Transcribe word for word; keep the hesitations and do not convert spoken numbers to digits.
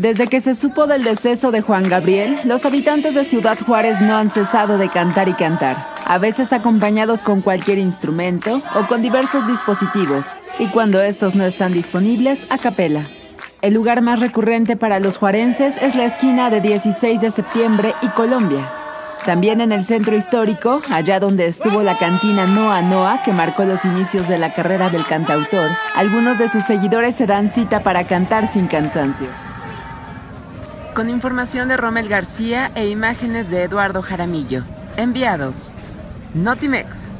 Desde que se supo del deceso de Juan Gabriel, los habitantes de Ciudad Juárez no han cesado de cantar y cantar, a veces acompañados con cualquier instrumento o con diversos dispositivos, y cuando estos no están disponibles, a capela. El lugar más recurrente para los juarenses es la esquina de dieciséis de septiembre y Colombia. También en el centro histórico, allá donde estuvo la cantina Noa Noa, que marcó los inicios de la carrera del cantautor, algunos de sus seguidores se dan cita para cantar sin cansancio. Con información de Rommel García e imágenes de Eduardo Jaramillo. Enviados. Notimex.